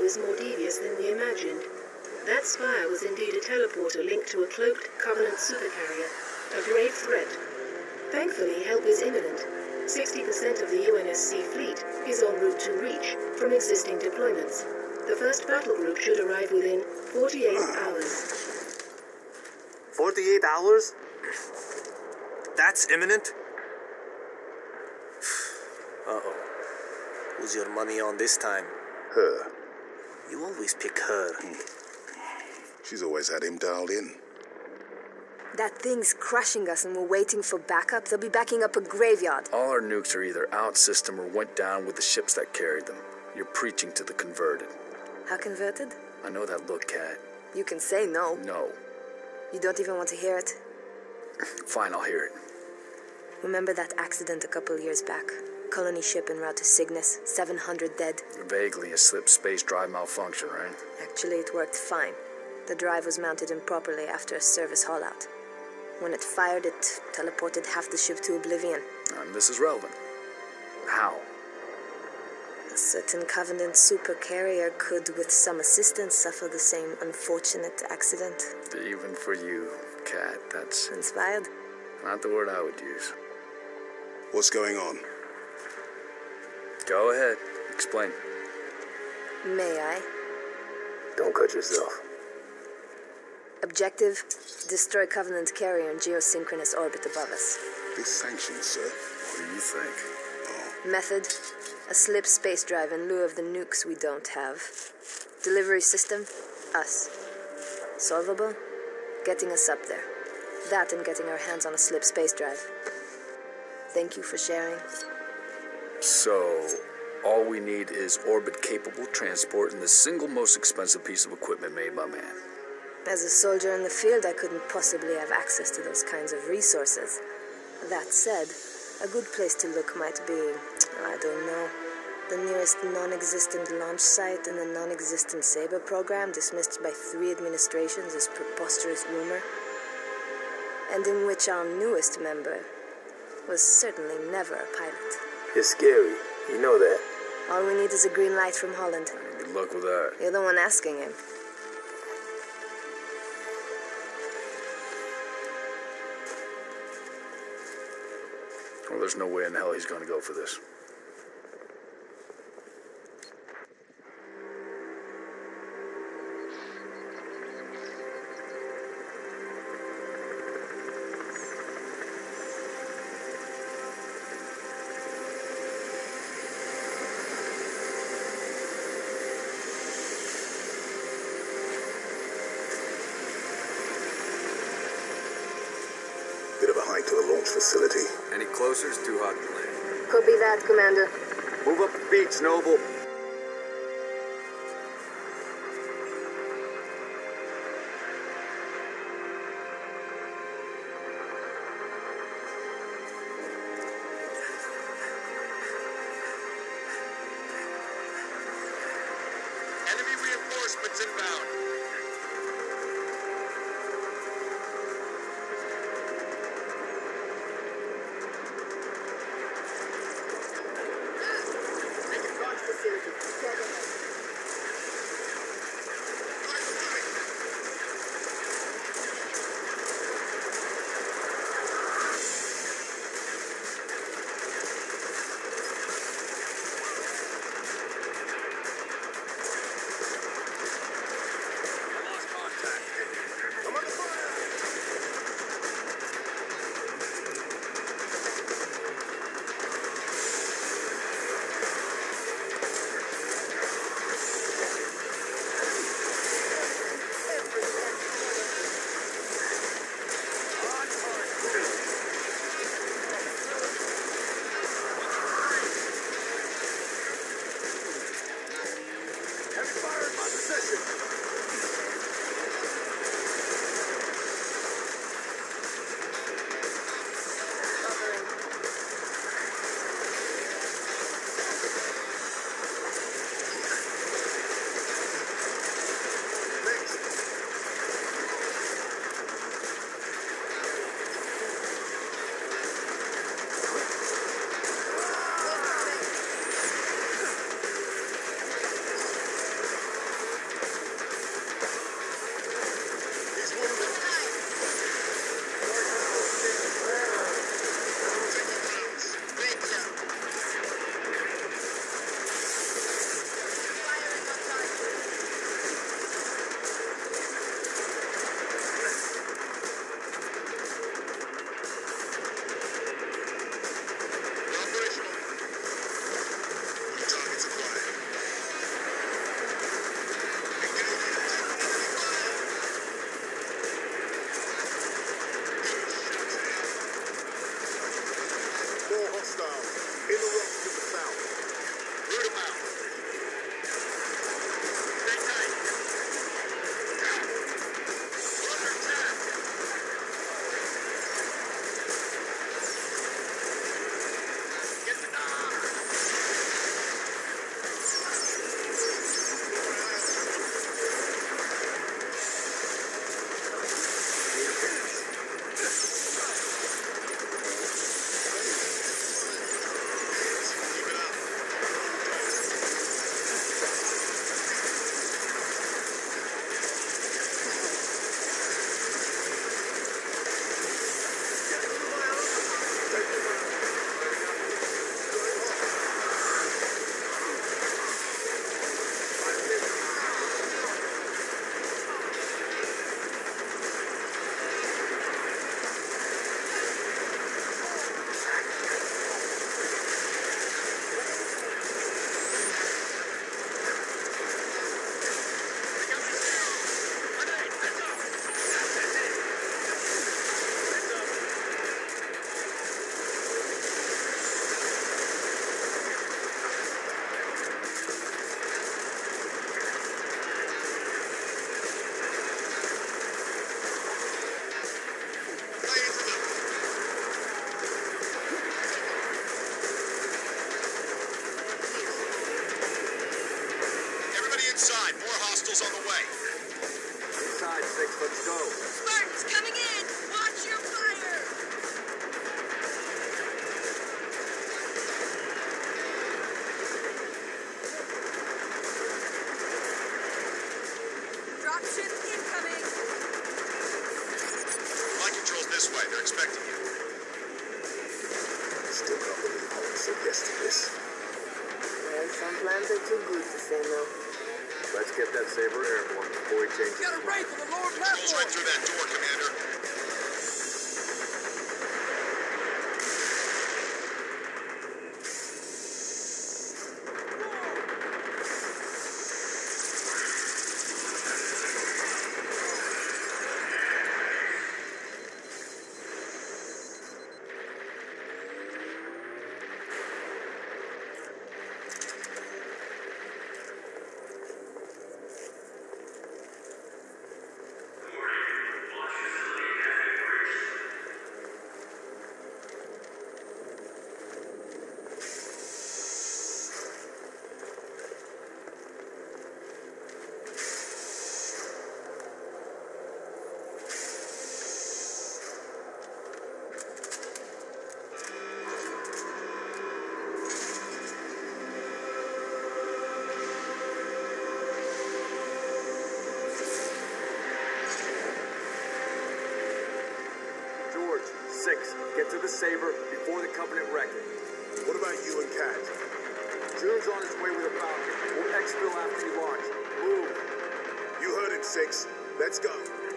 flow is more devious than we imagined. That spire was indeed a teleporter linked to a cloaked Covenant supercarrier, a grave threat. Thankfully, help is imminent. 60% of the UNSC fleet is en route to Reach from existing deployments. The first battle group should arrive within 48 hours. 48 hours? That's imminent? Uh-oh. Who's your money on this time? Her. You always pick her. She's always had him dialed in. That thing's crushing us and we're waiting for backup. They'll be backing up a graveyard. All our nukes are either out system or went down with the ships that carried them. You're preaching to the converted. How converted? I know that look, Kat. You can say no. No. You don't even want to hear it? Fine, I'll hear it. Remember that accident a couple years back? Colony ship en route to Cygnus, 700 dead. Vaguely a slip space drive malfunction, right? Actually, it worked fine. The drive was mounted improperly after a service haul-out. When it fired, it teleported half the ship to oblivion. And this is relevant. How? A certain Covenant supercarrier could, with some assistance, suffer the same unfortunate accident. Even for you, Kat, that's Inspired? not the word I would use. What's going on? Go ahead. Explain. May I? Don't cut yourself. Objective, destroy Covenant carrier in geosynchronous orbit above us. This sanctions, sir. What do you think? Method, a slip space drive in lieu of the nukes we don't have. Delivery system, us. Solvable? Getting us up there. That and getting our hands on a slip space drive. Thank you for sharing. So, all we need is orbit-capable transport and the single most expensive piece of equipment made by man. As a soldier in the field, I couldn't possibly have access to those kinds of resources. That said, a good place to look might be, I don't know, the nearest non-existent launch site and the non-existent Saber program dismissed by 3 administrations as preposterous rumor, and in which our newest member was certainly never a pilot. It's scary. You know that. All we need is a green light from Holland. Good luck with that. You're the one asking him. Well, there's no way in hell he's going to go for this. Bit of a hike to the launch facility. Any closer is too hot to land. Copy that, Commander. Move up the beach, Noble. Enemy reinforcements inbound. Times are too good to say no. Let's get that saber airborne before he changes. Got a raid from the lower platform! Goes right through that door, Commander. Get to the saber before the Covenant wreck it. What about you and Kat? June's on his way with a Falcon. We'll exfil after you launch. Move. You heard it, 6. Let's go.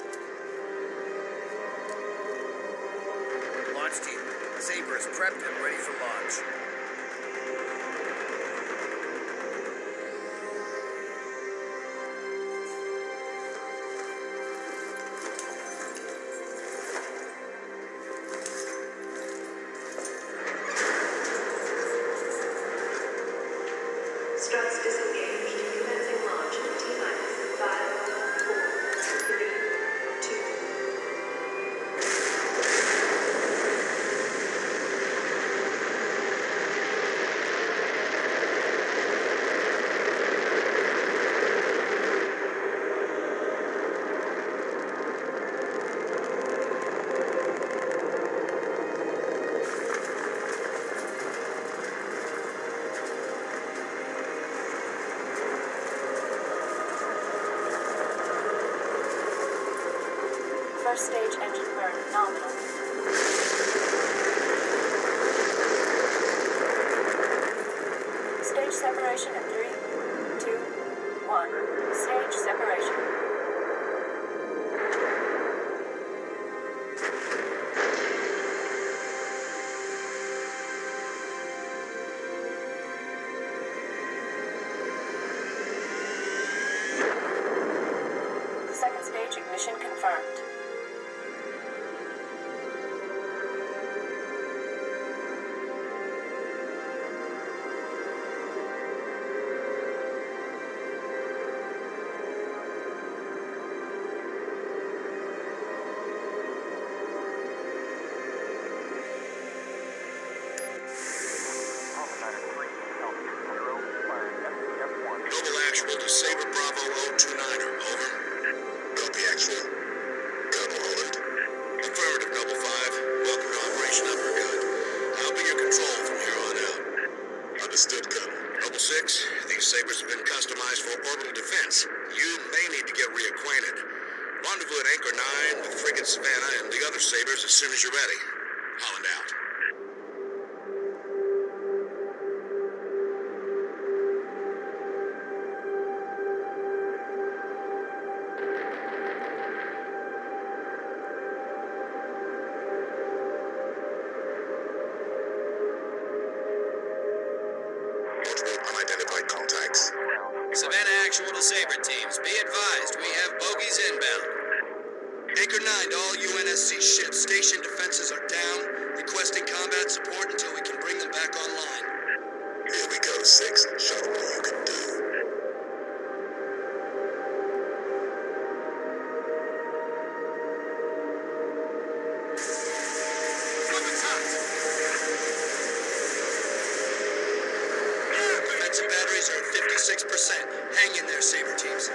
Launch team. Saber is prepped and ready for launch. Struts disengaged. Commencing launch in T-minus 5, 4, 3, 2. First stage engine burn nominal. Stage separation in 3, 2, 1. Stage separation. Second stage ignition confirmed. Global actual to Saber Bravo 029er. Over. Copy, actual. Colonel Holland. Affirmative, Noble 5. Welcome to Operation Uppercut. I'll be your control from here on out. Understood, Colonel. Noble 6, these Sabers have been customized for orbital defense. You may need to get reacquainted. Rendezvous at Anchor 9 with Frigate Savannah and the other Sabers as soon as you're ready. Holland out. Multiple unidentified contacts. Savannah actual to Saber teams. Be advised, we have bogies inbound. Anchor 9 to all UNSC ships. Station defenses are down. Requesting combat support until we can bring them back online. Here we go, 6. Show them what you can do. Defensive batteries are at 56%. Hang in there, Saber teams.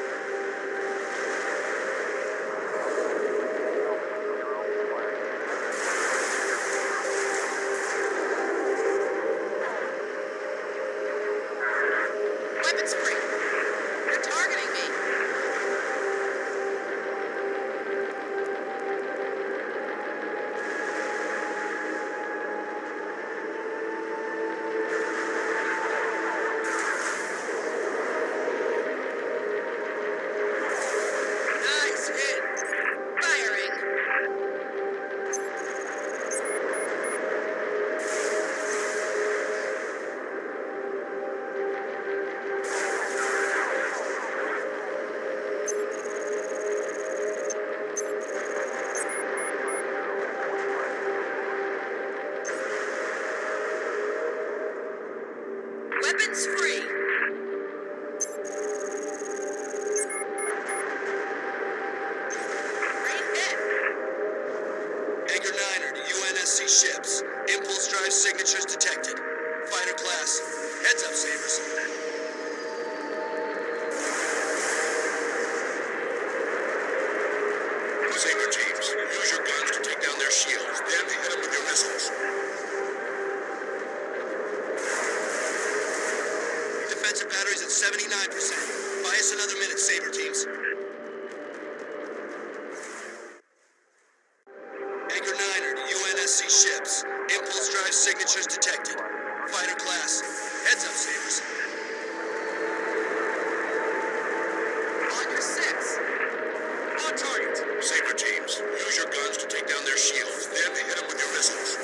Weapons free. They're targeting me. Weapons free. Green hit. Anchor 9er to UNSC ships. Impulse drive signatures detected. Fighter class. Heads up, Sabres. Saber teams, use your guns to take down their shields, then hit them with your missiles. Defensive batteries at 79%. Buy us another minute, Saber teams. Anchor 9er to UNSC ships. Impulse drive signatures detected. Fighter class. Heads up, Sabres. On your 6. On target. Saber teams, use your guns to take down their shields, then hit them with your missiles.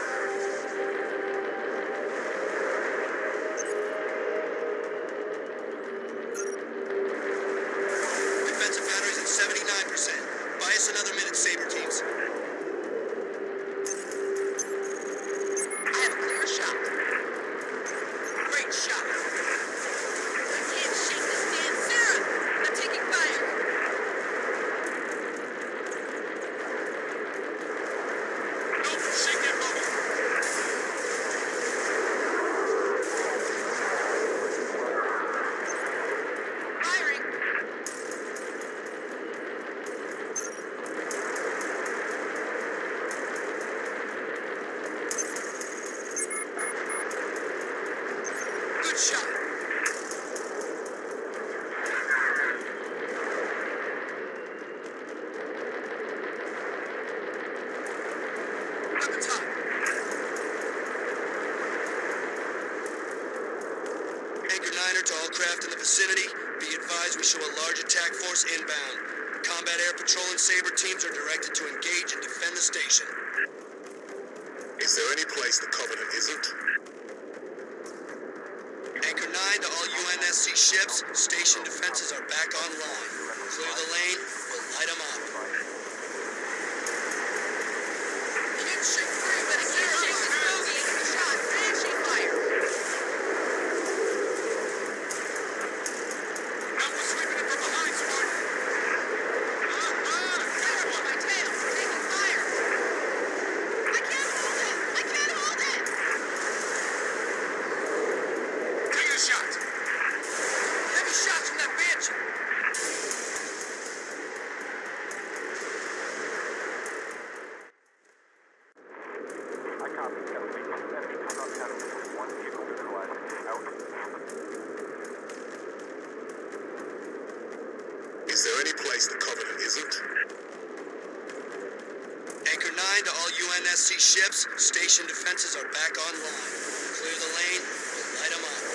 Defensive batteries at 79%. Buy us another minute, Saber teams. I have a clear shot. Great shot. I can't shake this damn Sarah. I'm taking fire. No, shake that bubble. Firing. Good shot. At the top. Anchor 9er to all craft in the vicinity. Be advised we show a large attack force inbound. Combat air patrol and Saber teams are directed to engage and defend the station. Is there any place the Covenant isn't? Anchor 9 to all UNSC ships. Station defenses are back online. Clear the lane. We'll light them up. You didn't shoot free, but it's your bogey. Shot. Flashing fire. Alpha sweeping it from behind, Spartan. Fire on my tail. Taking fire. I can't hold it. I can't hold it. Take a shot. Heavy shots from that Banshee. Is there any place the Covenant isn't? Anchor 9 to all UNSC ships. Station defenses are back online. Clear the lane. We'll light them up.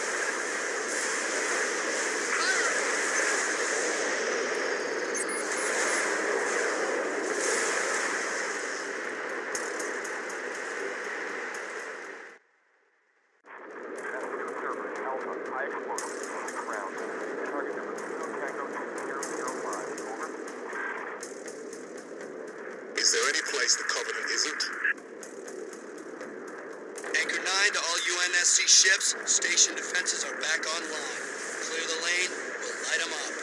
Is there any place the Covenant isn't? Anchor 9 to all UNSC ships. Station defenses are back online. Clear the lane. We'll light them up.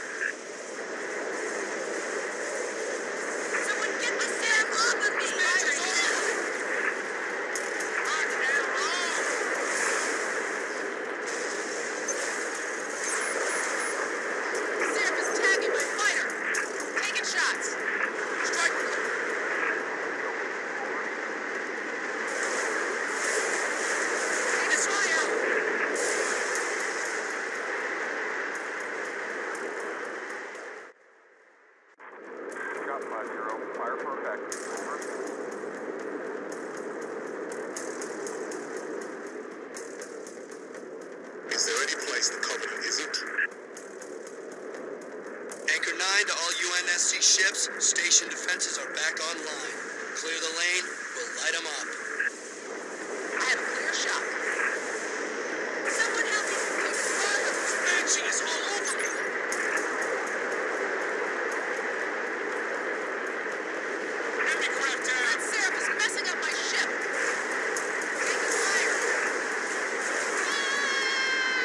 Someone get the Sam off of me! Rock and roll! Sam is tagging my fighter. Taking shots. Strike. This fire! Shot 5-0. Fire for effect. Over. Is there any place the Covenant isn't? Anchor 9 to all UNSC ships. Station defenses are back online. Clear the lane. We'll light them up. I have a clear shot. Someone help me! This Banshee is all over me! Enemy craft down! That Seraph is messing up my ship! Taking fire!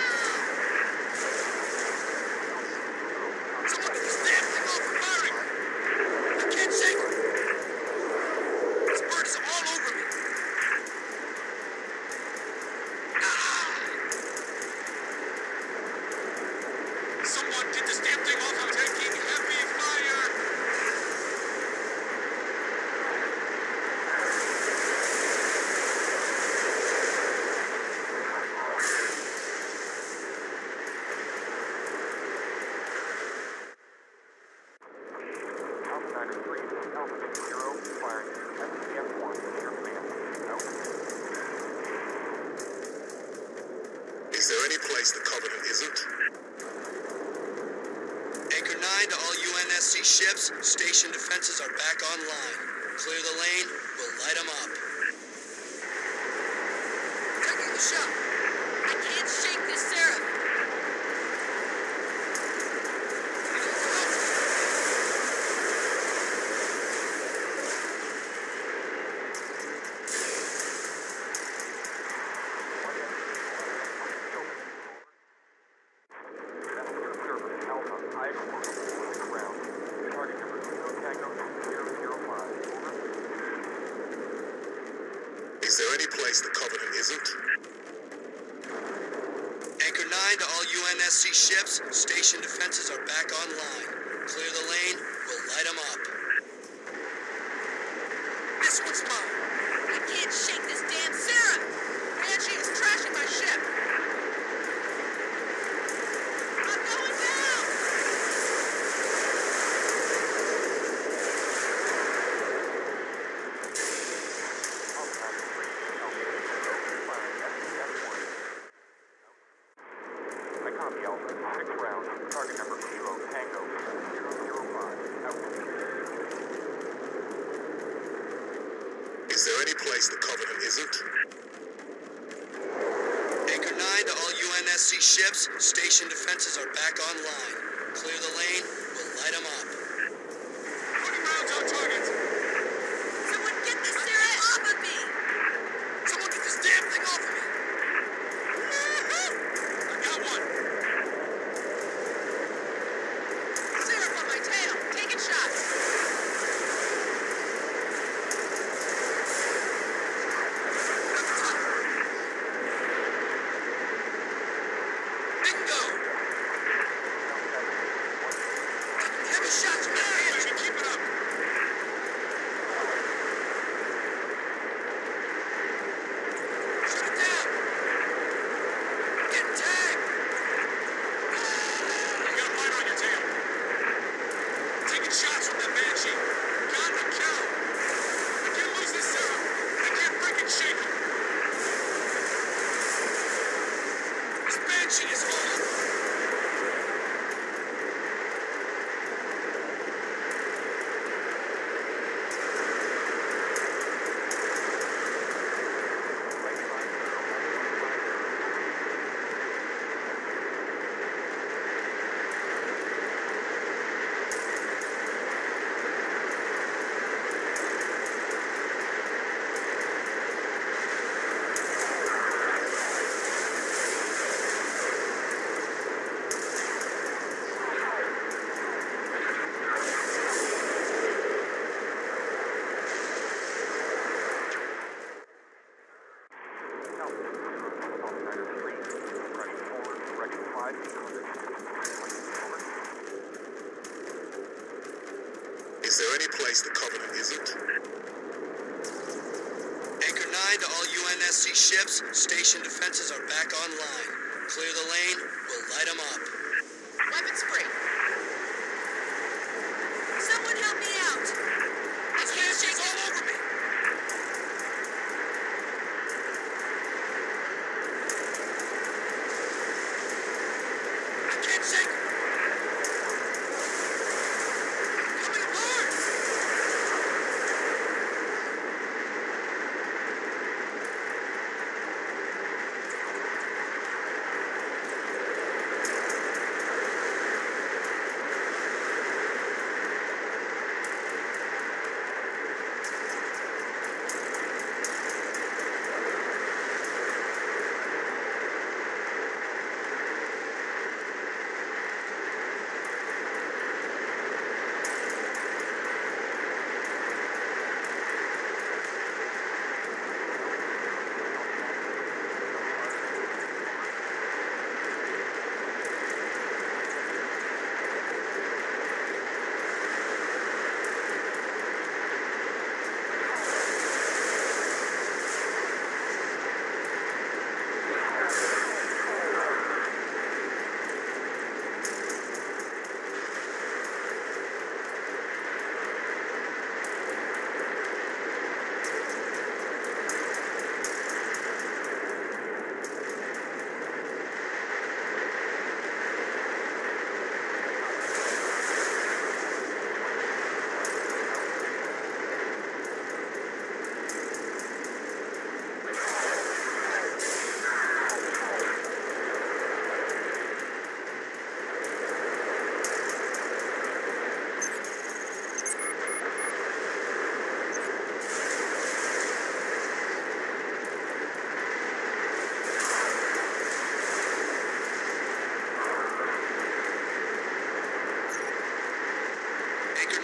there any place the Covenant isn't? Anchor 9 to all UNSC ships. Station defenses are back online. Clear the lane. We'll light them up. Taking the shot. I can't shake this Seraph. Is there any place the Covenant isn't? Anchor 9 to all UNSC ships. Station defenses are back online. Clear the lane. We'll light them up. This one's mine. I can't shake this damn Seraph. Banshee is trashing my ship. I'm going down. I copy Alpha. 6 rounds. Target number Kilo Tango 005. Out. Is there any place the Covenant isn't? Anchor 9 to all UNSC ships. Station defenses are back online. Clear the lane. We'll light them up. 20 rounds on target. Someone get this Seraph off of me! Someone get this damn thing off of me! I got one! Seraph on my tail! Taking shots! Bingo! Heavy shots, man! Keep it up! Shoot it down! Get tagged! You got a bite on your tail. Taking shots from that Banshee. Got the kill. I can't lose this Seraph. I can't freaking shake him. This Banshee is holding. Is there any place the Covenant isn't? Anchor 9 to all UNSC ships. Station defenses are back online. Clear the lane. We'll light them up. Weapons free. Someone help me out. I can't shake all over me. I can't shake him. Coming apart.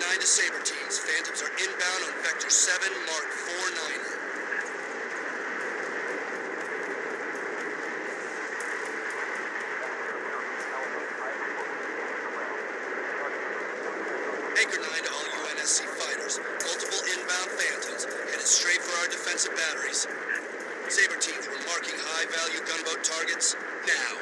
9 to Saber teams. Phantoms are inbound on Vector 7, Mark 49er. Anchor 9 to all UNSC fighters. Multiple inbound Phantoms headed straight for our defensive batteries. Saber teams, we're marking high-value gunboat targets now.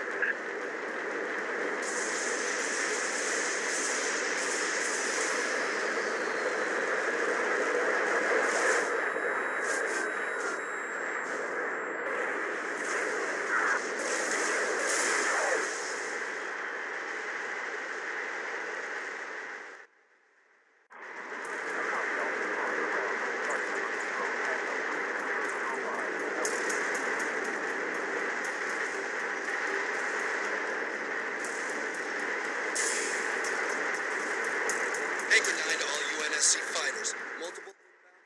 Anchor 9 to all UNSC fighters. Multiple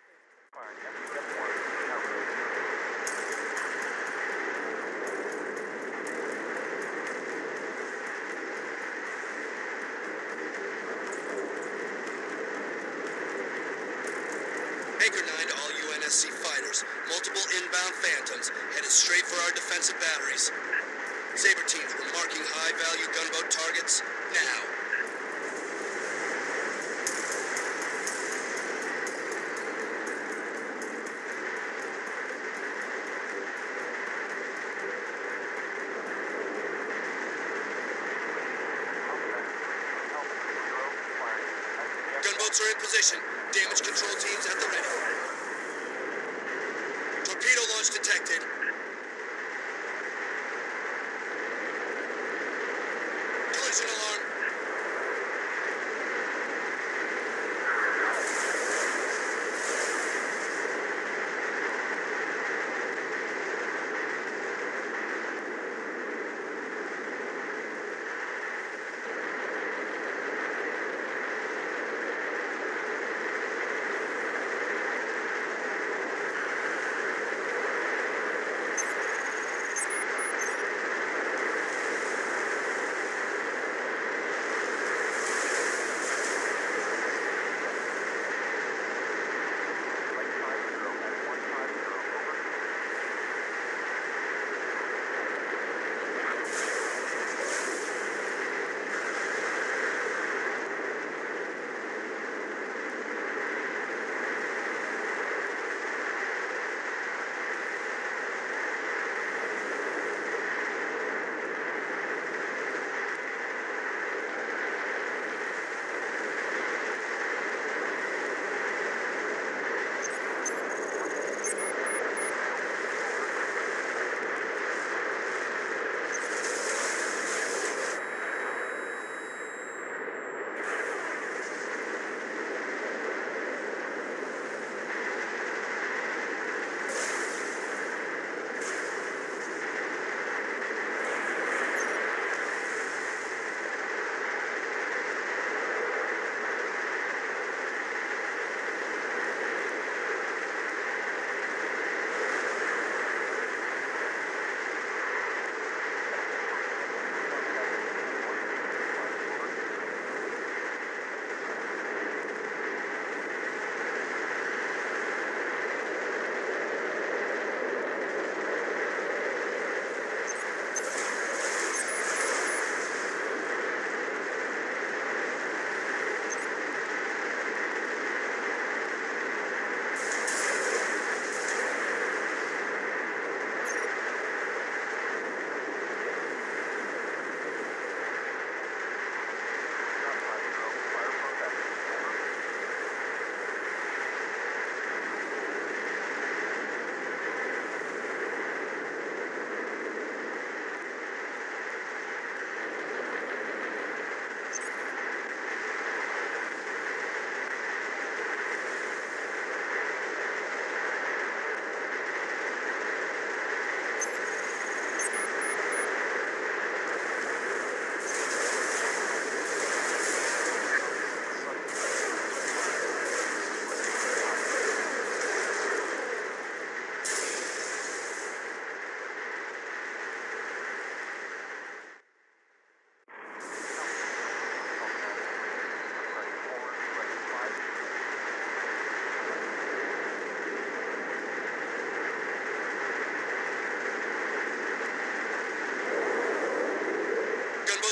Anchor 9 to all UNSC fighters. Multiple inbound Phantoms headed straight for our defensive batteries. Saber teams, we're marking high-value gunboat targets now. Gunboats are in position. Damage control teams at the ready. Torpedo launch detected. Collision alarm.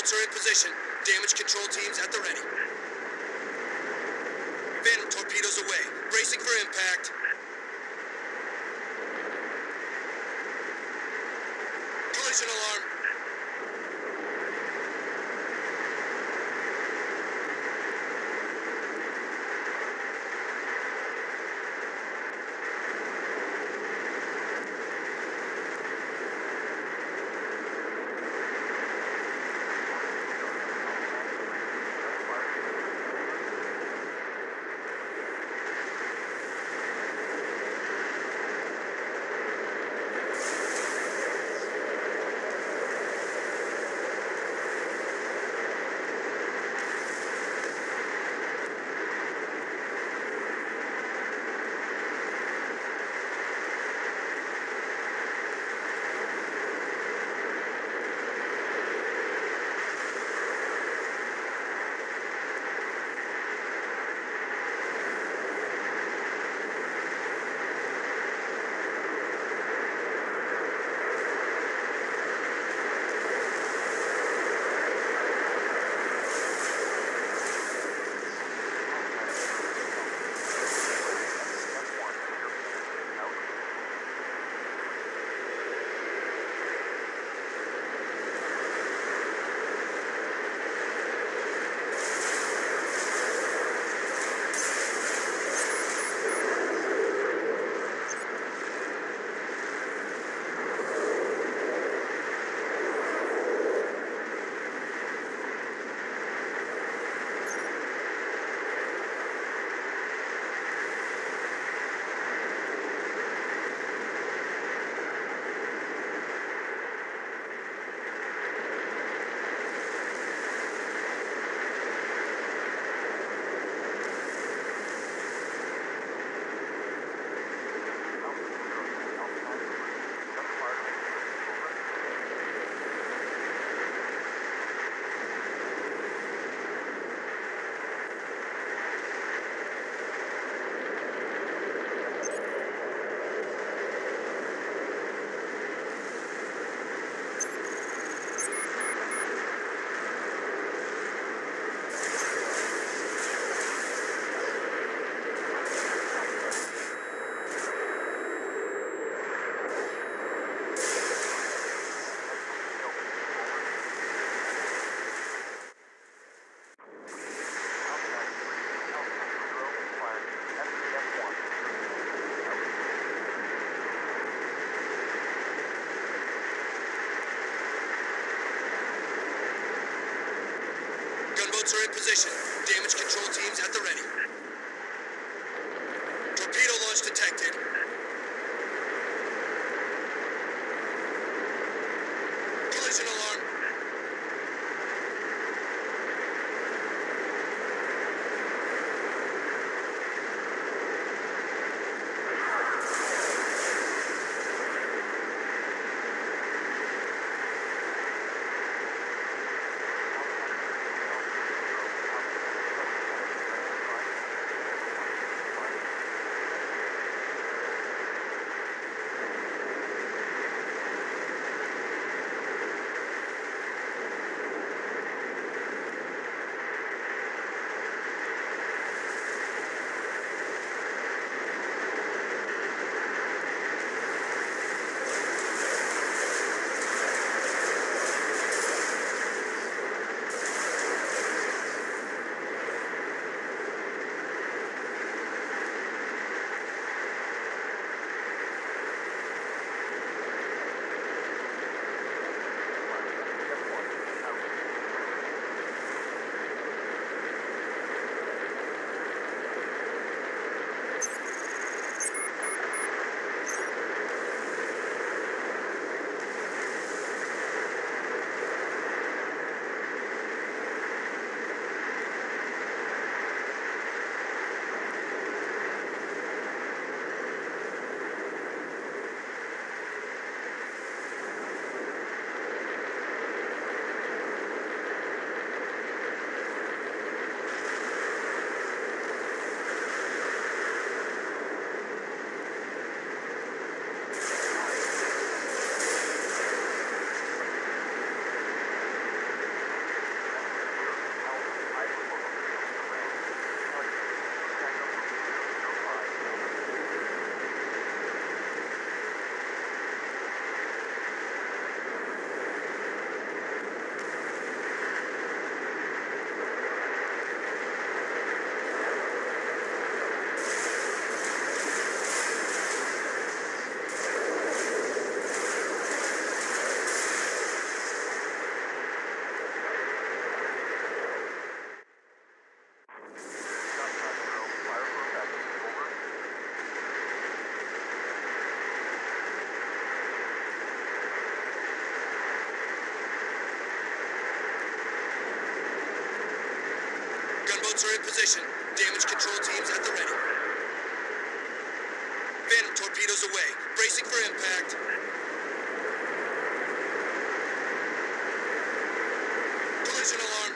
Gunboats are in position. Damage control teams at the ready. Phantom torpedoes away. Bracing for impact. Collision alarm. Gunboats are in position. Damage control teams at the ready. Torpedo launch detected. Collision alarm. Gunboats are in position. Damage control teams at the ready. Phantom torpedoes away. Bracing for impact. Collision alarm.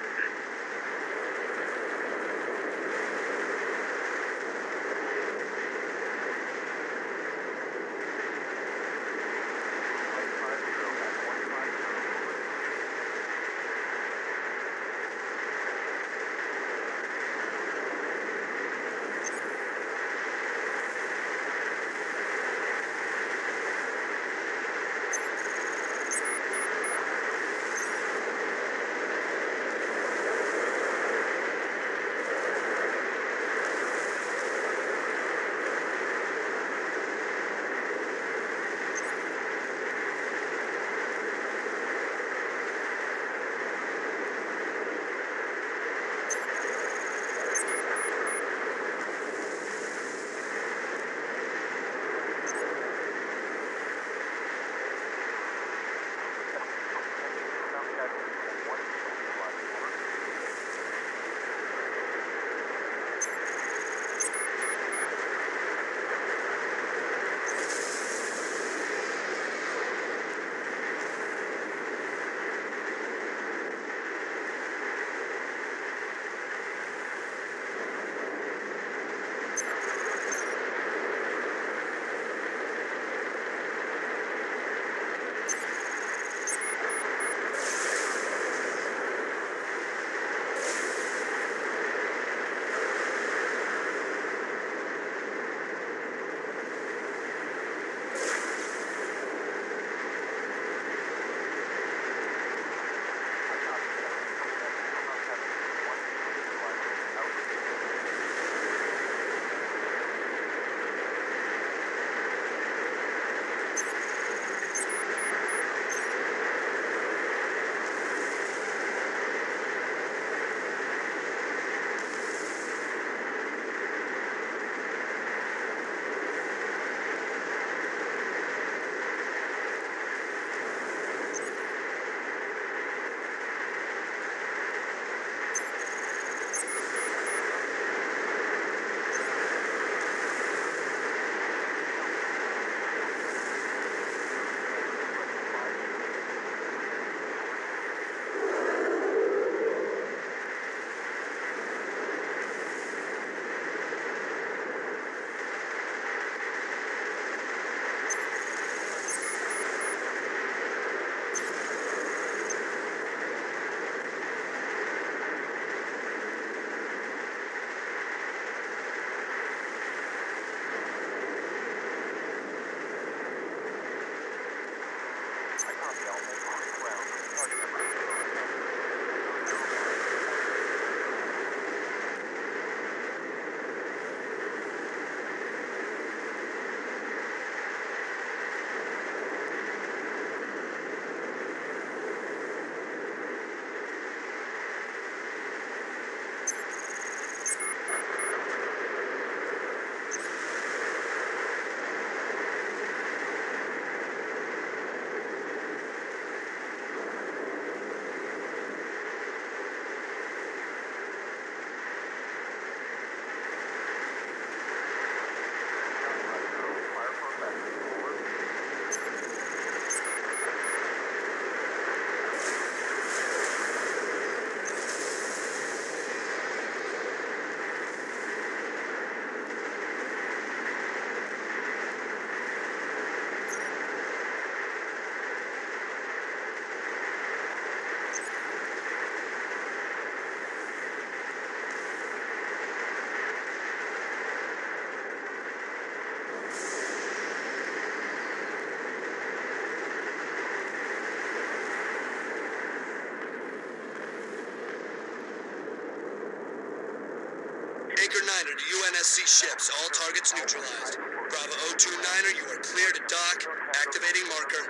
Anchor 9er to UNSC ships. All targets neutralized. Bravo 029er, you are clear to dock. Activating marker.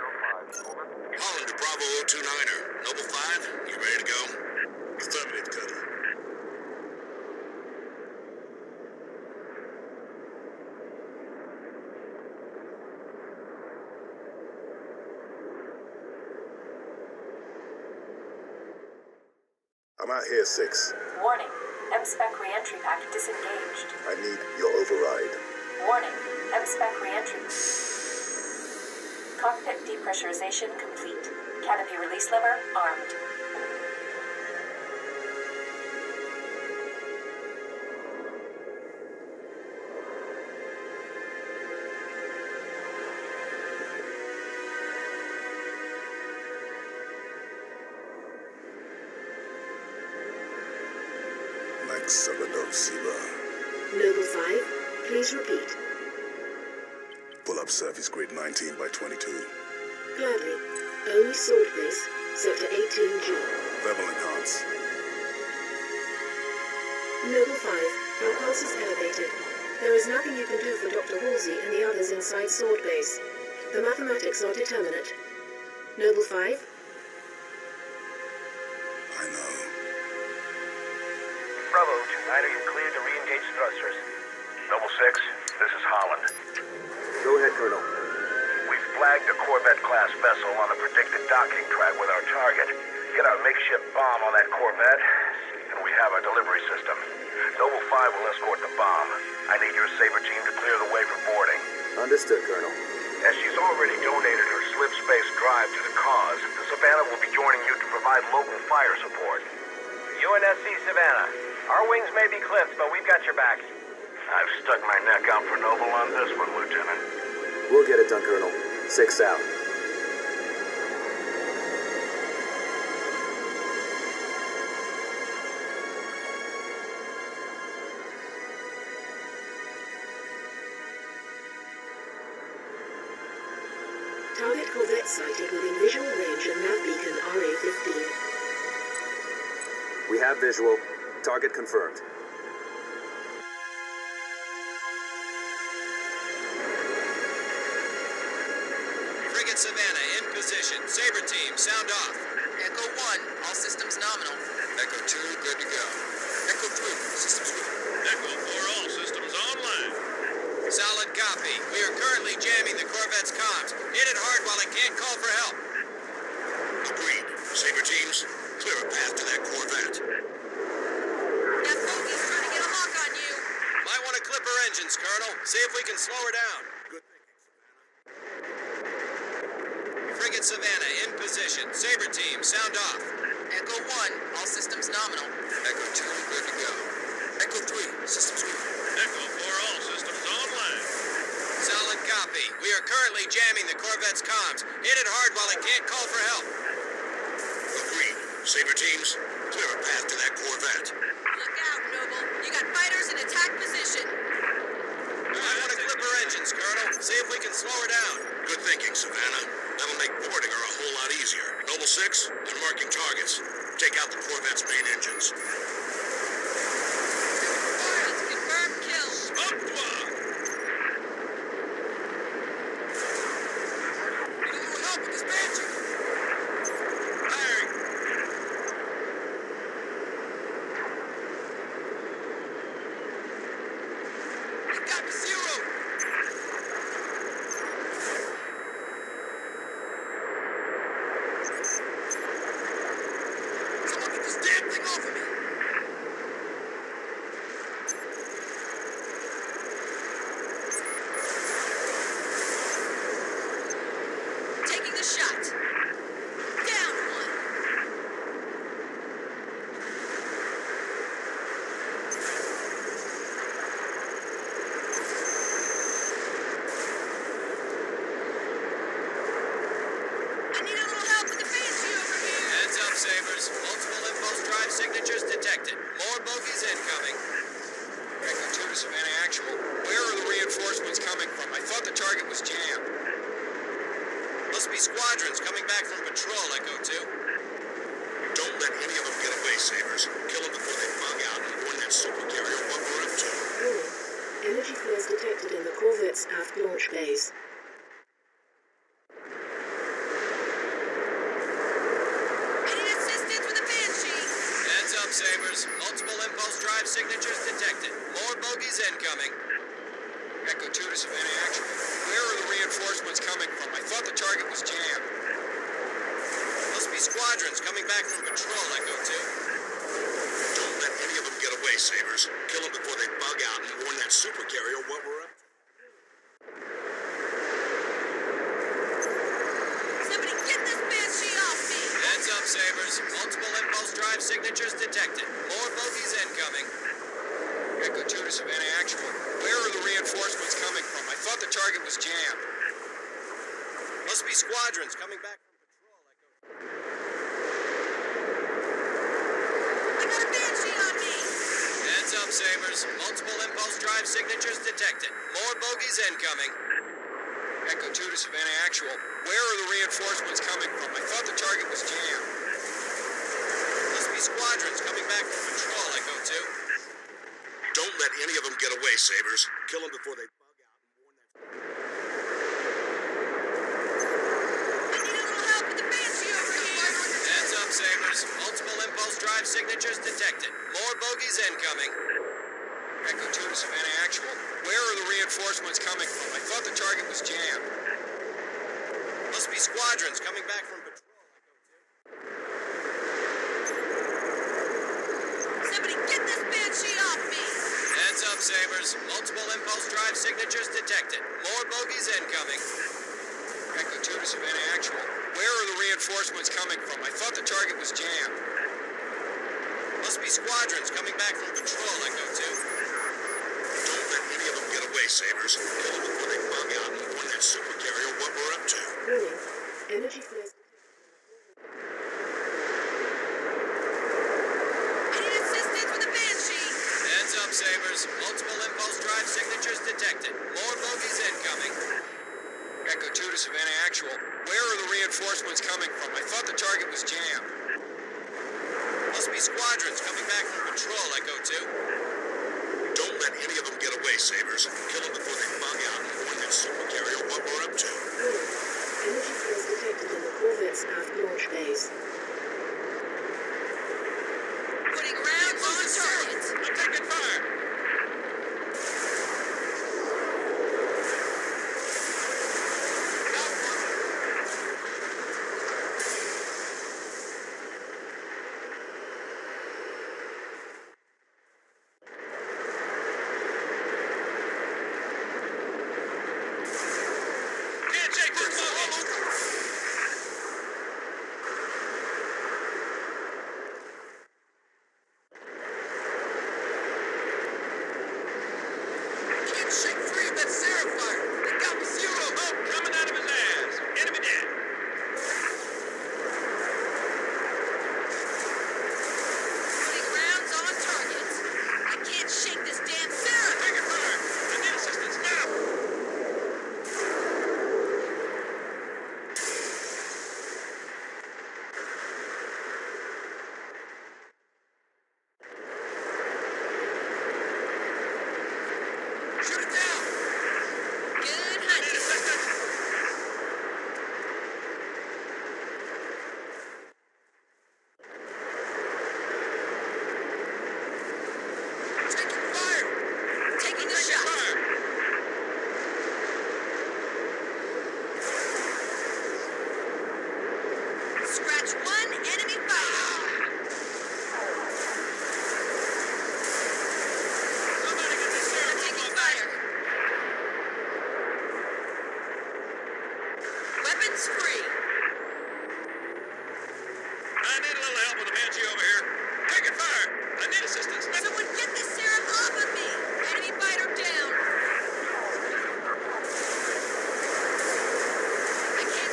Holland to Bravo 029er. Noble 5, you ready to go? Affirmative, Cutter. I'm out here, 6. Warning. M-Spec re-entry pack disengaged. I need your override. Warning, M-Spec re-entry. Cockpit depressurization complete. Canopy release lever armed. Max Saladov Siva. Noble 5, please repeat. Pull up surface grid 19 by 22. Gladly. Only sword base, sector 18G. Level enhance. Noble 5, your pulse is elevated. There is nothing you can do for Dr. Halsey and the others inside sword base. The mathematics are determinate. Noble 5? I know. Bravo, 2-9, you're cleared to re-engage thrusters. Noble 6, this is Holland. Go ahead, Colonel. We've flagged a Corvette-class vessel on the predicted docking track with our target. Get our makeshift bomb on that Corvette, and we have our delivery system. Noble 5 will escort the bomb. I need your Saber team to clear the way for boarding. Understood, Colonel. As she's already donated her slip space drive to the cause, the Savannah will be joining you to provide local fire support. UNSC Savannah. Our wings may be clipped, but we've got your back. I've stuck my neck out for Noble on this one, Lieutenant. We'll get it done, Colonel. 6 out. Target Corvette sighted within visual range of nav beacon RA-15. We have visual. Target confirmed. Frigate Savannah in position. Saber team, sound off. Echo 1, all systems nominal. Echo 2, good to go. Echo 3, systems good. Echo 4, all systems online. Solid copy. We are currently jamming the Corvette's comms. Hit it hard while it can't call for help. Agreed. Saber teams, clear a path to that Corvette. That bogey's trying to get a lock on you. Might want to clip her engines, Colonel. See if we can slow her down. Good thinking, Savannah. Frigate Savannah in position. Saber team, sound off. Echo 1, all systems nominal. Echo 2, good to go. Echo 3, systems good. Echo 4, all systems online. Solid copy. We are currently jamming the Corvette's comms. Hit it hard while it can't call for help. Agreed. Saber teams, clear a path to that Corvette. Look out, Noble. You got fighters in attack position. I want to clip her engines, Colonel. See if we can slow her down. Good thinking, Savannah. That'll make boarding her a whole lot easier. Noble 6, I'm marking targets. Take out the Corvette's main engines. Files, confirmed kill. Up, Need a little help with this Banshee. firing! You got me zeroed. Someone get this damn thing off of me. Taking the shot. Down one. I need a little help with the Banshee over here. Heads up, Sabers. Multiple impulse drive signatures detected. More bogies incoming. Echo 2 to Savannah Actual. Where are the reinforcements coming from? I thought the target was jammed. Must be squadrons coming back from patrol, Echo 2. Don't let any of them get away, Sabers. Kill them before they bug out and warn that supercarrier what we're up to. Warning. Energy flares detected in the Corvette's aft launch bays. I need assistance with the Banshee. Heads up, Sabers. Multiple impulse drive signatures detected. More bogies incoming. Echo 2 to Savannah Actual. Where are the reinforcements coming from? I thought the target was jammed. Must be squadrons coming back from patrol, Echo 2. Don't let any of them get away, away, Sabers. Kill them before they bug out and warn that supercarrier what we're up to. Somebody get this Banshee off me! Heads up, Sabers. Multiple impulse drive signatures detected. More bogies incoming. Echo 2 to Savannah Actual. Where are the reinforcements coming from? I thought the target was jammed. Must be squadrons coming back from patrol, Echo. I got a Banshee on me! Heads up, Sabers. Multiple impulse drive signatures detected. More bogies incoming. Echo 2 to Savannah Actual. Where are the reinforcements coming from? I thought the target was jammed. Must be squadrons coming back from patrol, Echo 2. Don't let any of them get away, Sabers. Kill them before they bug out and warn that... I need a little help with the Banshee over here! Heads up, Sabers. Multiple impulse drive signatures detected. More bogies incoming. Echo 2 to Savannah Actual. Where are the reinforcements coming from? I thought the target was jammed. Must be squadrons coming back from patrol, Echo 2. Somebody get this Banshee off me! Heads up, Sabers. Multiple impulse drive signatures detected. More bogies incoming. Echo 2 to Savannah Actual. Where are the reinforcements coming from? I thought the target was jammed. Must be squadrons coming back from patrol, Echo 2. Don't let any of them get away, Sabers. Kill them before they bug out and warn that supercarrier what we're up to. Warning. Energy flares. I need assistance with the Banshee! Heads up, Sabers. Multiple impulse drive signatures detected. More bogies incoming. Echo 2 to Savannah Actual. Where are the reinforcements coming from? I thought the target was jammed. Must be squadrons coming back from patrol, Echo 2. Don't let any of them get away, Sabers. Kill them before they bug out and warn that supercarrier what we're up to. Energy flares detected in the Corvette's aft launch bays. Putting rounds on target! I'm taking fire! Can't take this moment! Can't shake free of that Sarah fire! They got me zero! Smoke coming out of his ass! Enemy dead! Putting rounds on target! I can't shake this damn Sarah! Taking fire! I need assistance now! Shoot it down! Good hunting! Taking fire! Taking the shot! Scratch one enemy fighter! Somebody get this Sarah I'm taking on fire! Weapons free! I need a little help with the Banshee over here. Taking fire! I need assistance now! Someone get this serum off of me! Enemy fighter down! I can't...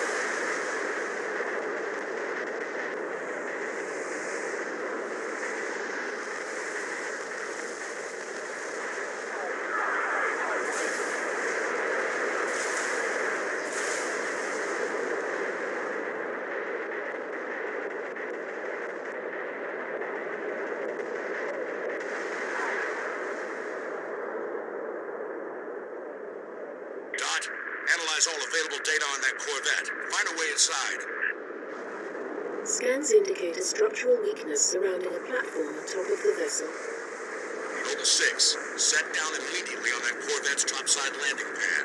Dot, analyze all available data on that Corvette. Find a way inside. Scans indicate a structural weakness surrounding a platform on top of the vessel. Noble 6, set down immediately on that Corvette's topside landing pad.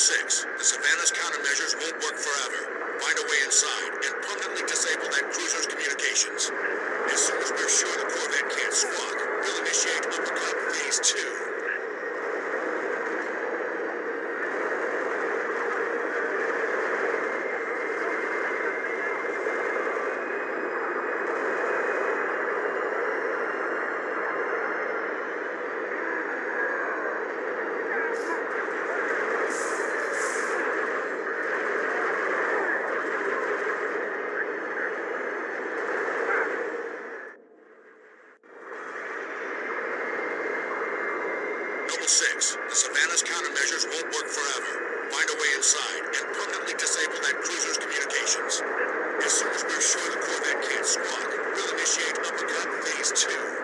6, the Savannah's countermeasures won't work forever. Find a way inside and permanently disable that cruiser's communications. As soon as we're sure the Corvette can't squawk, we'll initiate uppercut phase 2. Noble 6, the Savannah's countermeasures won't work forever. Find a way inside and permanently disable that cruiser's communications. As soon as we're sure the Corvette can't squawk, we'll initiate uppercut phase 2.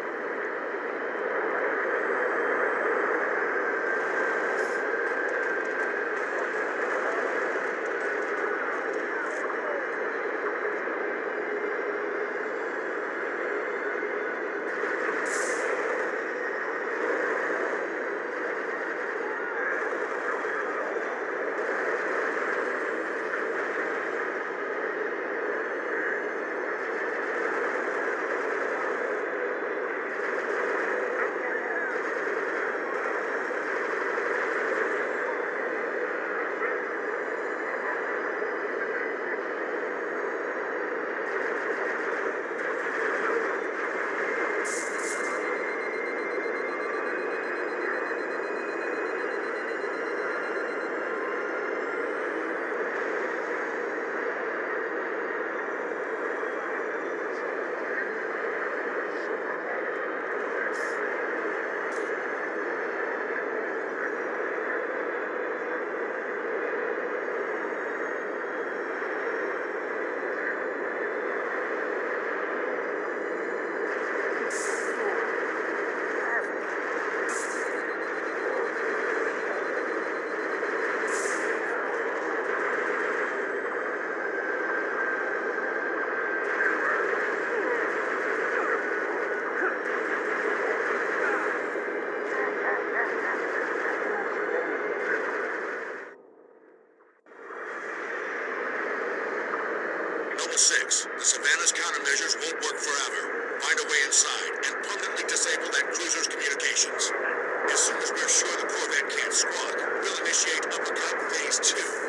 Noble 6, the Savannah's countermeasures won't work forever. Find a way inside and permanently disable that cruiser's communications. As soon as we're sure the Corvette can't squawk, we'll initiate uppercut phase 2.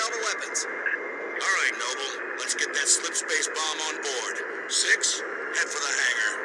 all the weapons. All right, Noble. Let's get that slip space bomb on board. 6, head for the hangar.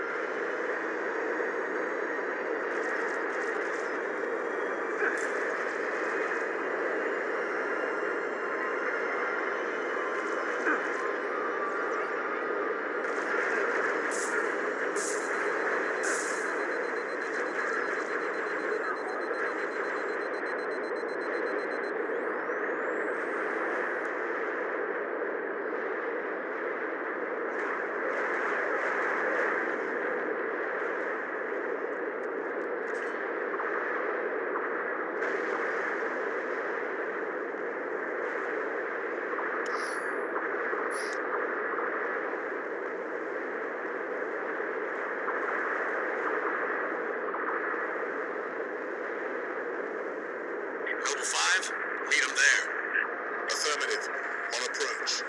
Noble 5, meet him there. Affirmative. On approach.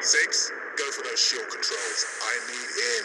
6, go for those shield controls. I need in.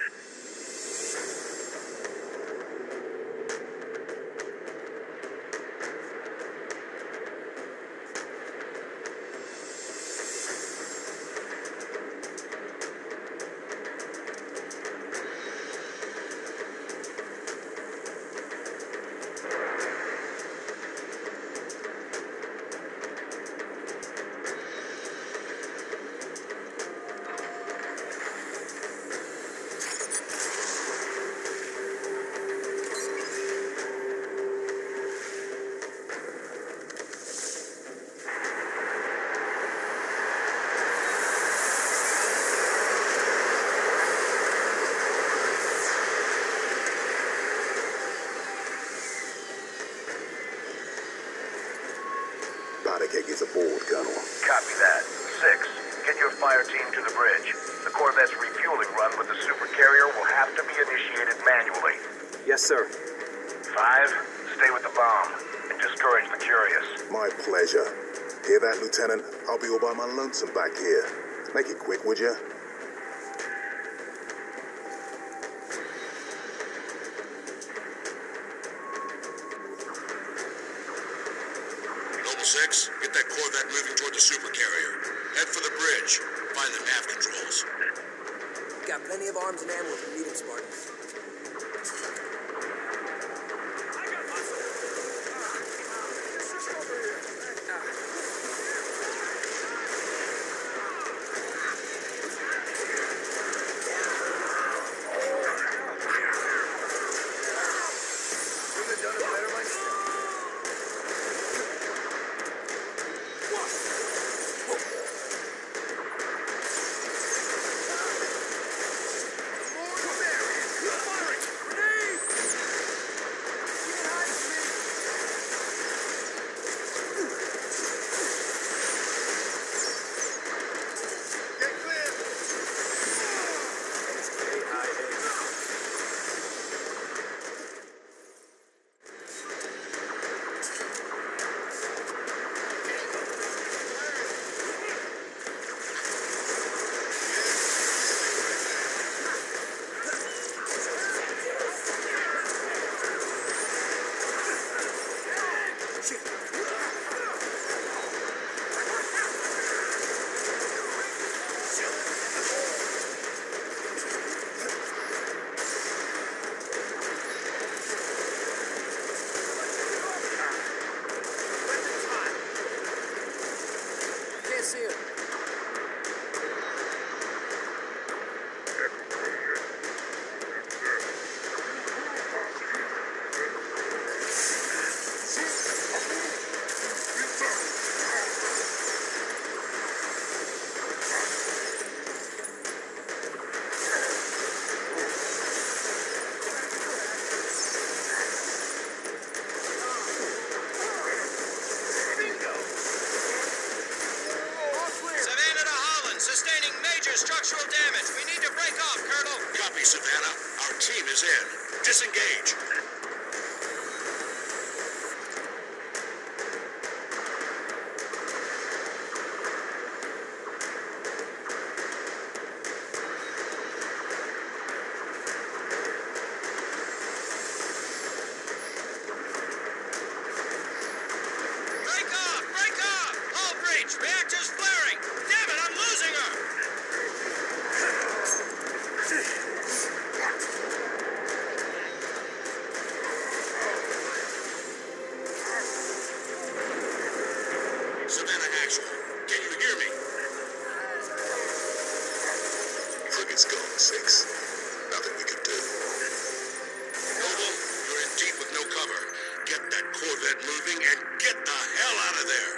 Bodycake is aboard, Colonel. Copy that. 6, get your fire team to the bridge. The Corvette's refueling run with the supercarrier will have to be initiated manually. Yes, sir. 5, stay with the bomb and discourage the curious. My pleasure. Hear that, Lieutenant? I'll be all by my lonesome back here. Make it quick, would ya? Noble 6, get that Corvette moving toward the supercarrier. Head for the bridge. Find the nav controls. Got plenty of arms and ammo for meeting, Spartan. Structural damage. We need to break off, Colonel. Copy, Savannah. Our team is in. Disengage. Break off! Break off! Hull breach! Reactor's flaring! Damn it, I'm losing her! Savannah Actual, can you hear me? Frigate's gone, 6. Nothing we can do. Noble, you're in deep with no cover. Get that Corvette moving and get the hell out of there!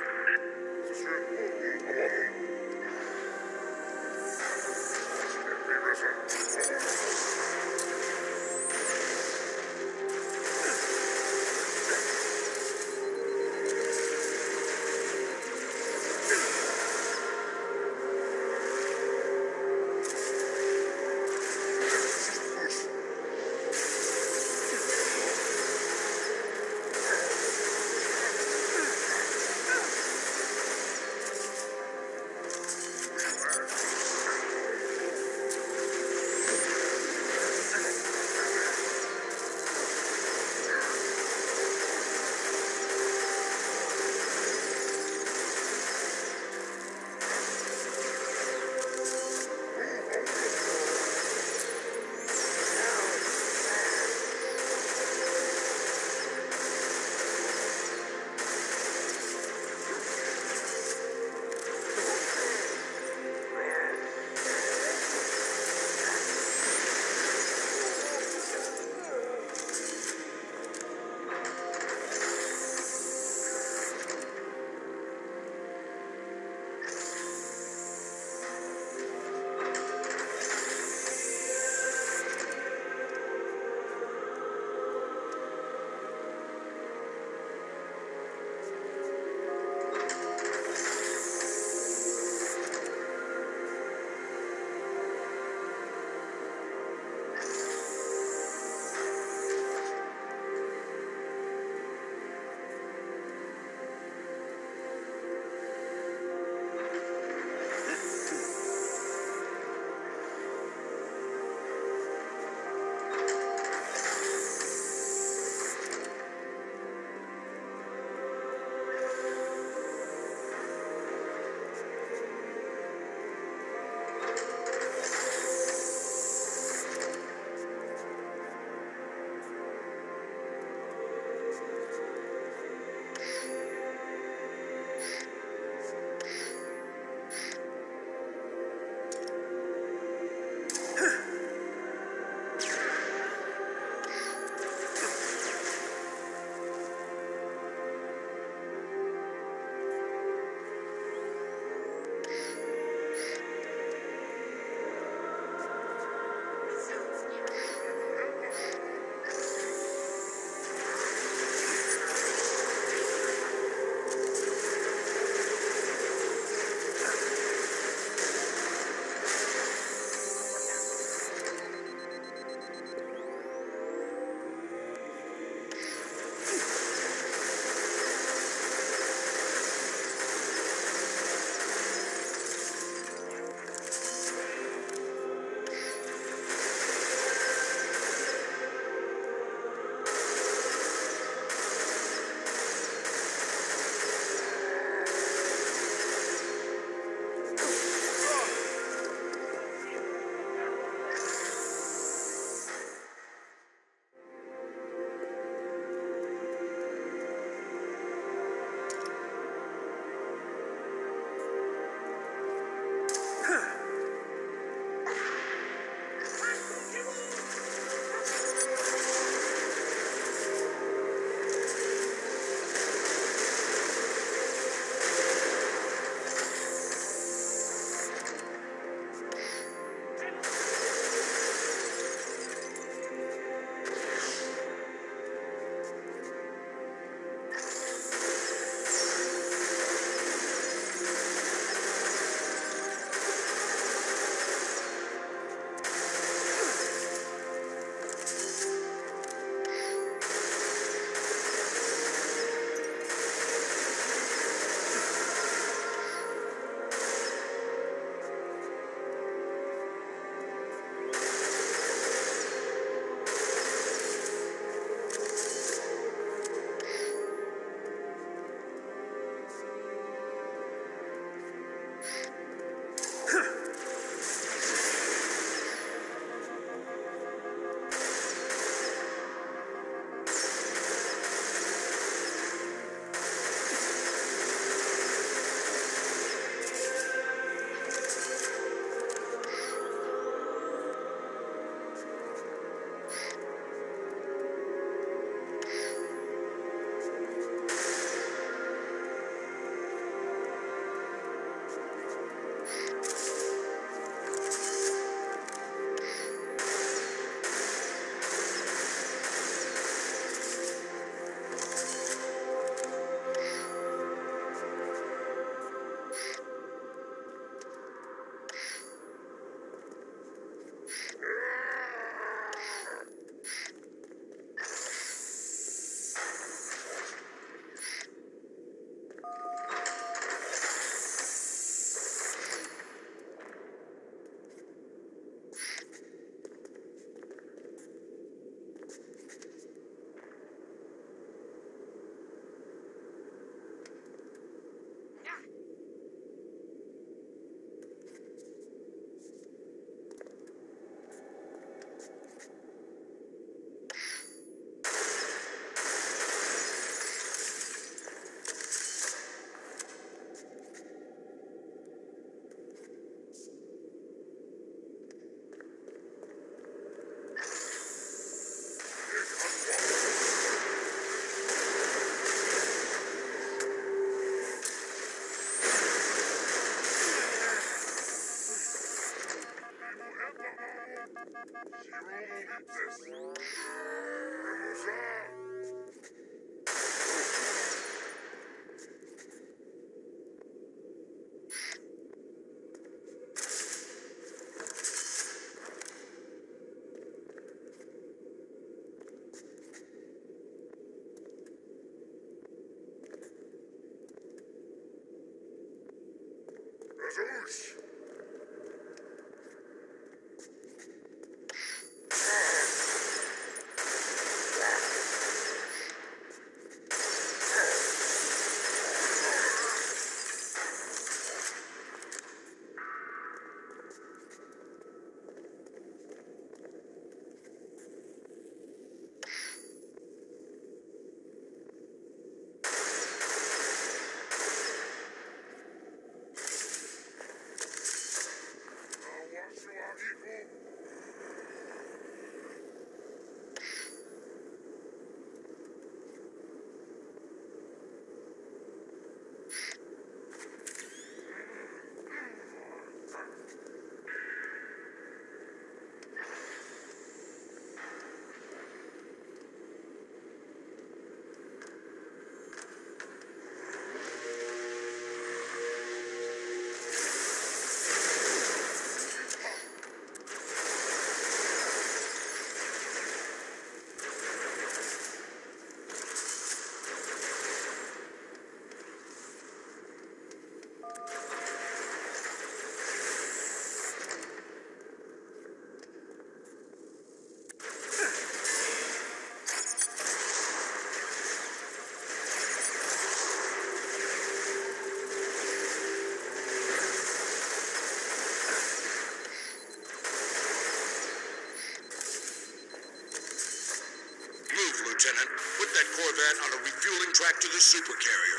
Lieutenant. Put that Corvette on a refueling track to the supercarrier.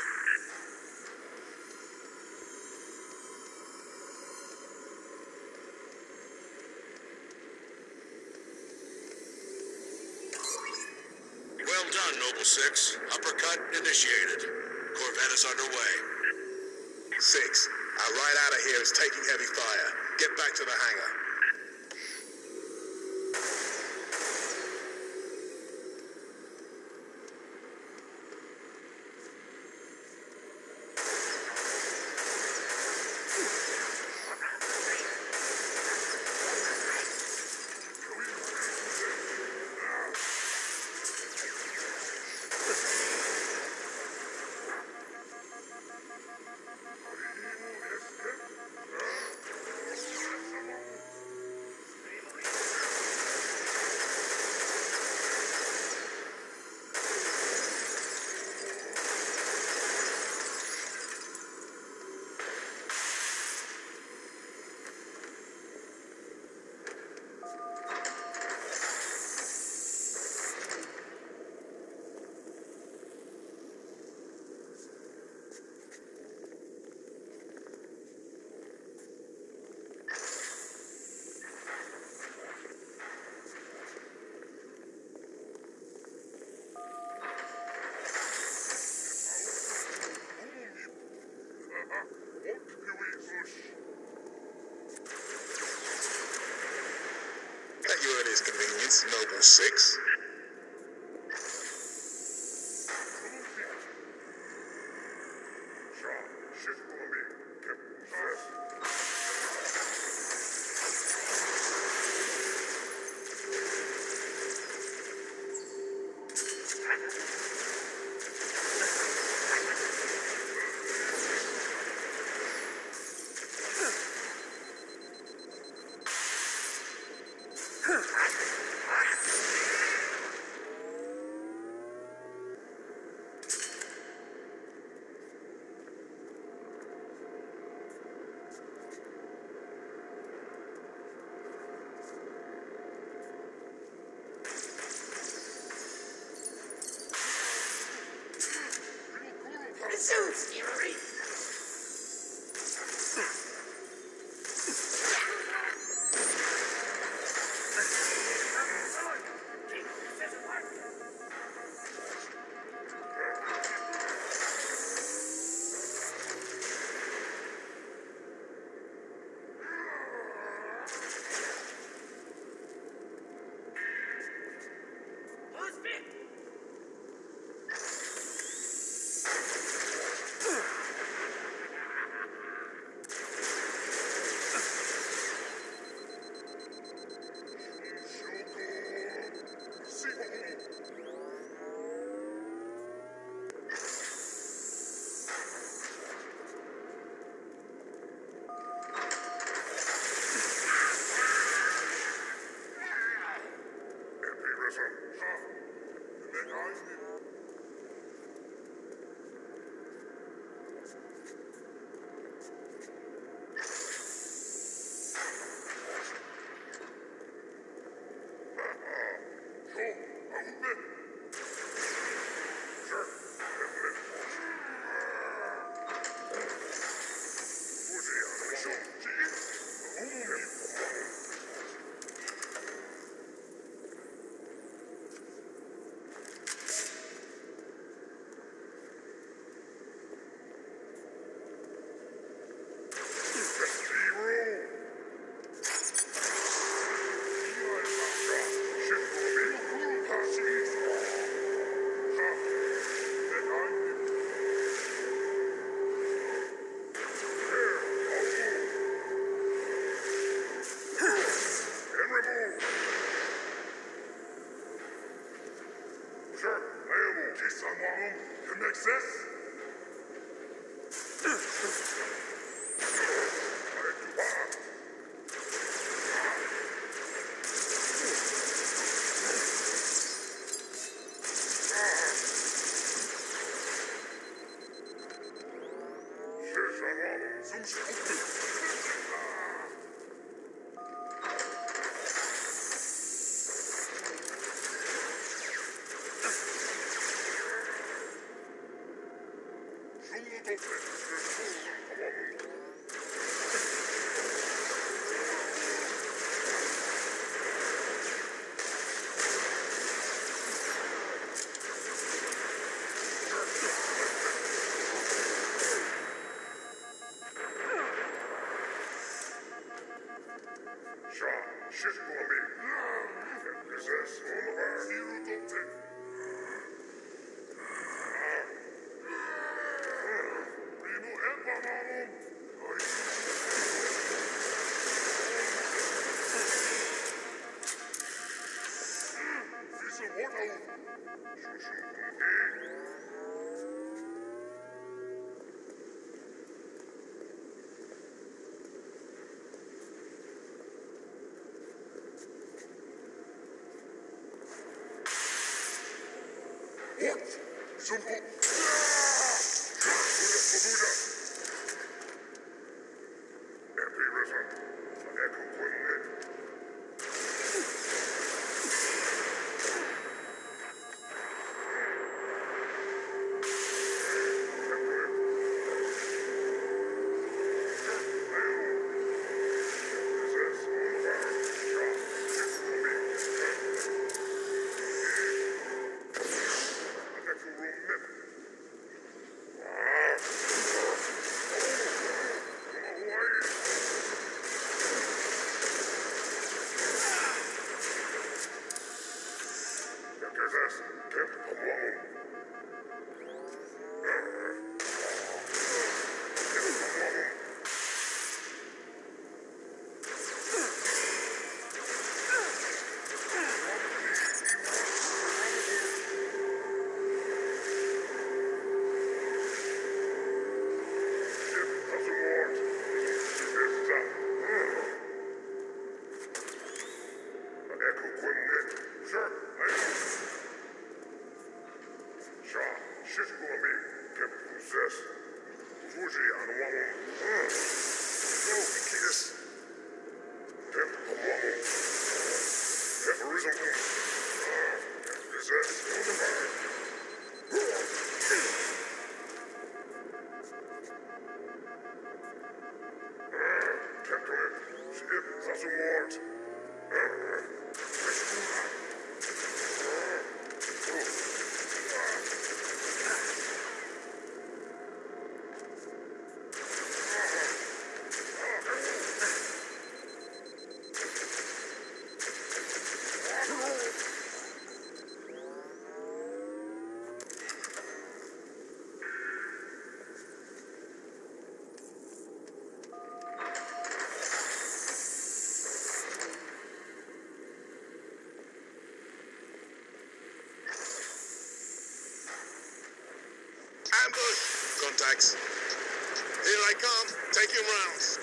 Well done, Noble Six. Uppercut initiated. Corvette is underway. 6, our ride out of here is taking heavy fire. Get back to the hangar. At your earliest convenience, Noble Six. Contacts. Here I come. Taking rounds.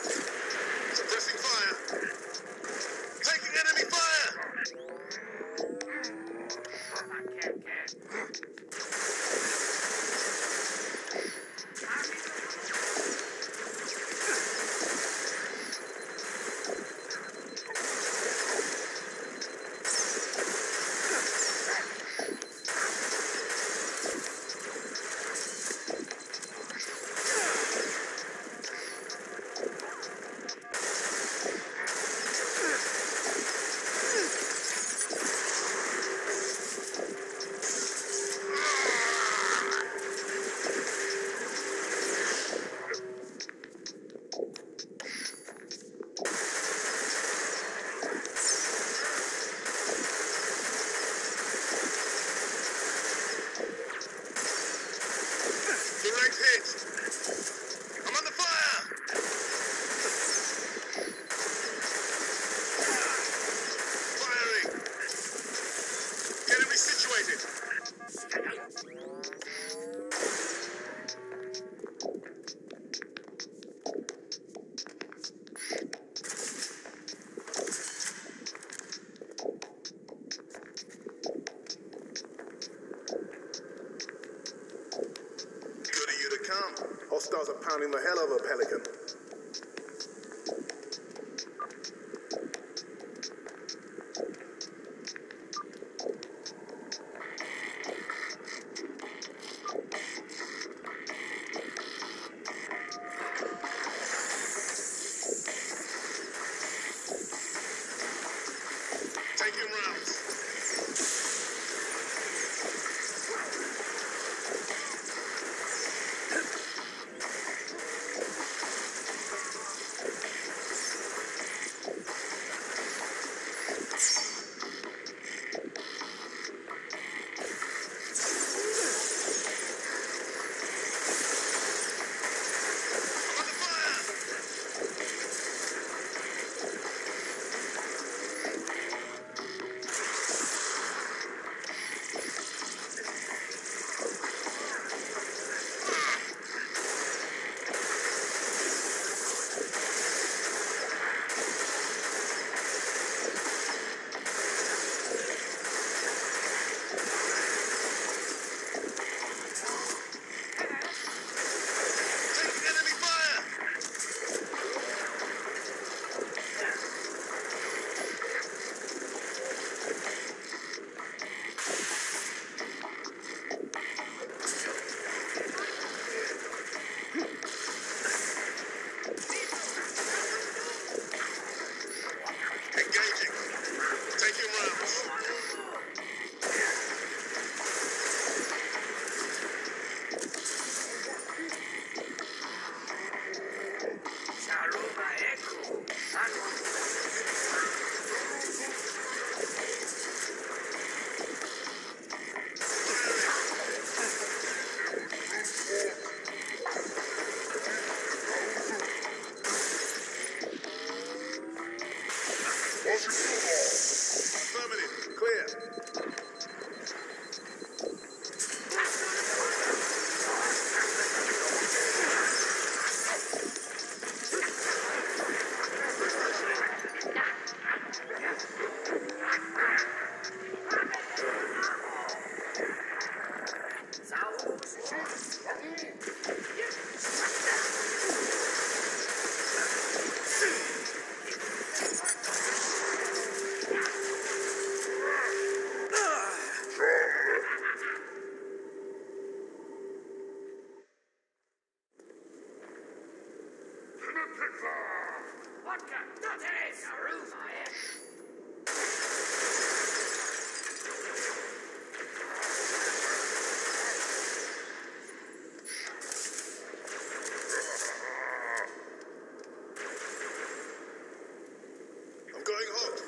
Suppressing fire. Taking enemy fire! pounding the hell of a pelican. Taking rounds. Engaging. Taking rounds. Affirmative. Clear. I'm going hot.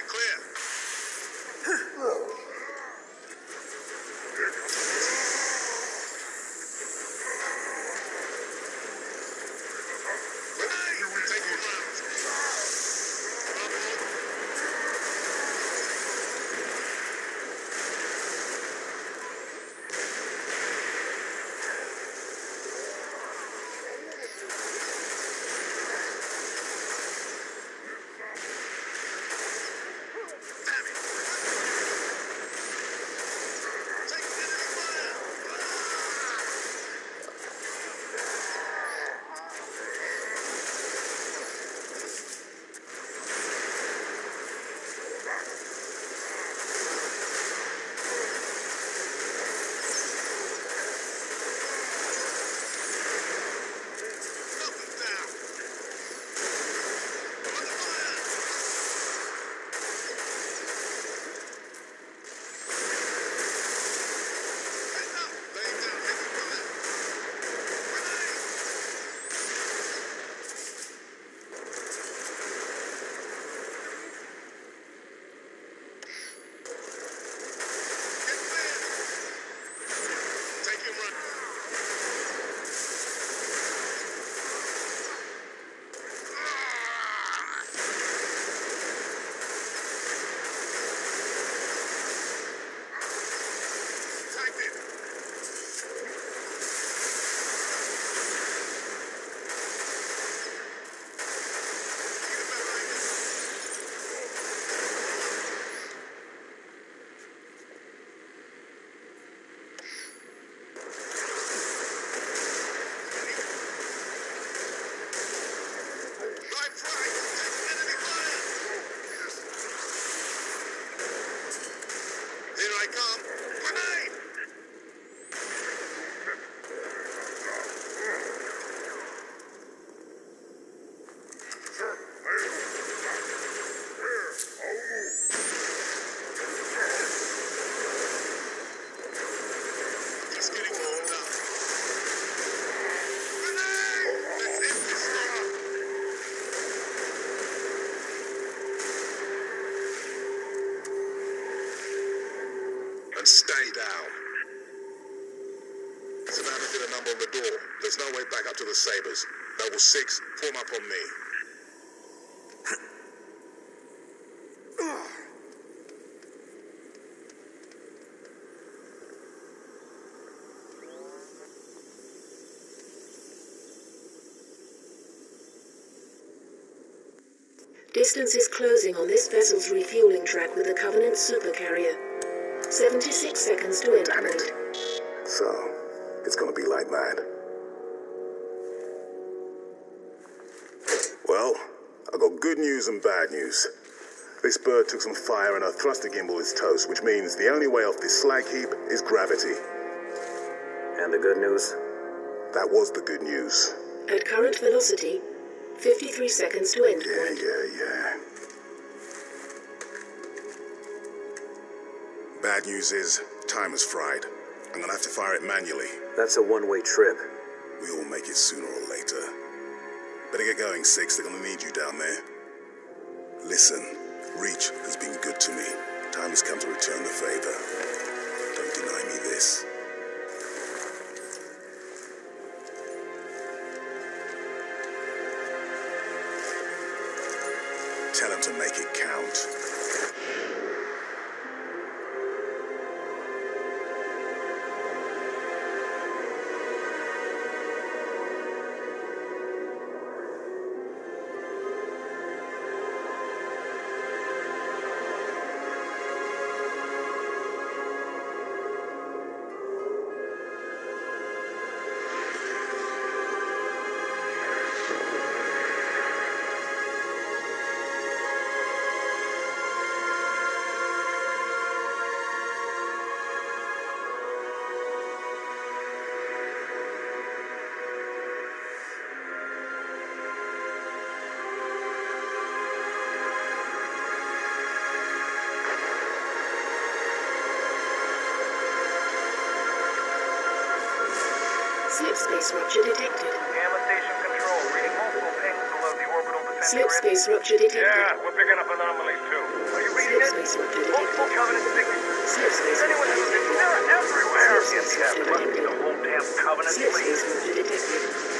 You're clear. Stay down. Savannah did a number on the door. There's no way back up to the Sabres. Level 6, form up on me. Distance is closing on this vessel's refueling track with the Covenant supercarrier. 76 seconds to endpoint. So, it's gonna be like that. Well, I got good news and bad news. This bird took some fire and her thruster gimbal is toast, which means the only way off this slag heap is gravity. And the good news? That was the good news. At current velocity, 53 seconds to endpoint. Yeah. Bad news is, time is fried. I'm gonna have to fire it manually. That's a one-way trip. We all make it sooner or later. Better get going, Six. They're gonna need you down there. Listen, Reach has been good to me. Time has come to return the favor. Don't deny me this. Tell him to make it count. Slip space rupture detected. Gamma Station Control, reading multiple pings below the orbital defense Slip space rupture detected. Yeah, we're picking up anomalies too. Are you reading Slip it? space rupture detected. Multiple Covenant signatures. Slip space Anyone rupture who's detected. they're everywhere. Slip space rupture detected. The whole damn Covenant Slip fleet. space rupture detected.